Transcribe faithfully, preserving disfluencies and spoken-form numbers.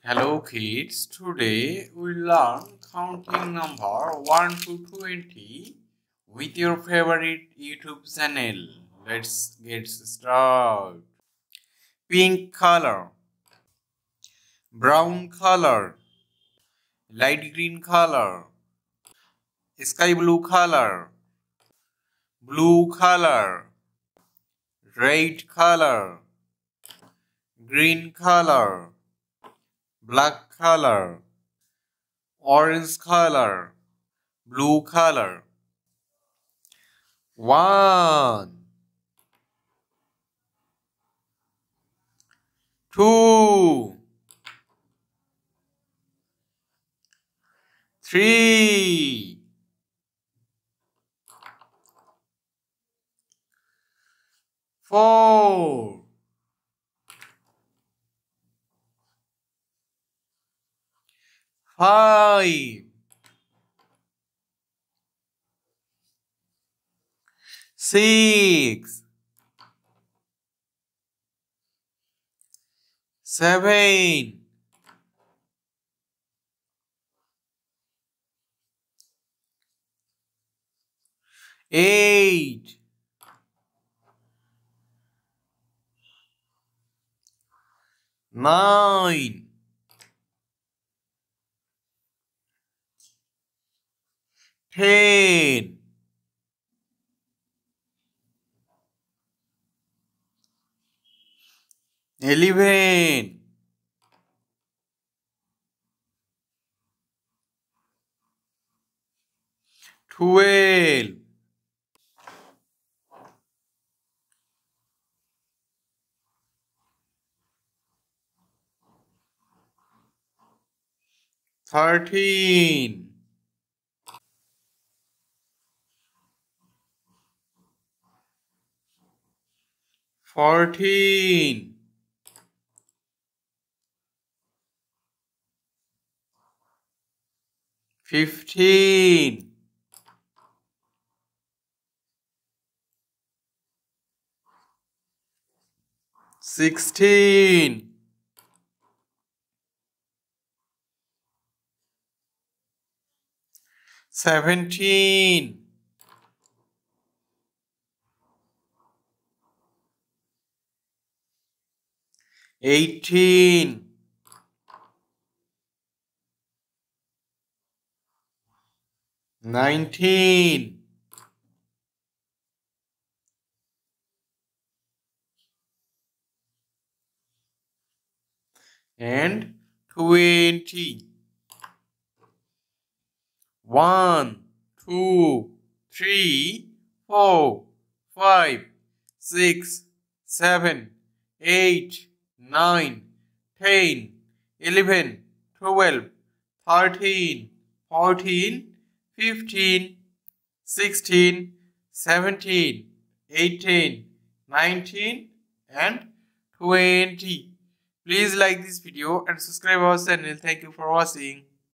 Hello kids, today we learn counting number one to twenty with your favorite YouTube channel. Let's get started. Pink color, brown color, light green color, sky blue color, blue color, red color, green color, black color, orange color, blue color. One, two, three, four, five, six, seven, eight, nine, ten, eleven, twelve, thirteen, fourteen, fifteen, sixteen, seventeen, eighteen, nineteen, and twenty. One, two, three, four, five, six, seven, eight, nine, ten, eleven, twelve, thirteen, fourteen, fifteen, sixteen, seventeen, eighteen, nineteen, and twenty. Please like this video and subscribe our channel. Thank you for watching.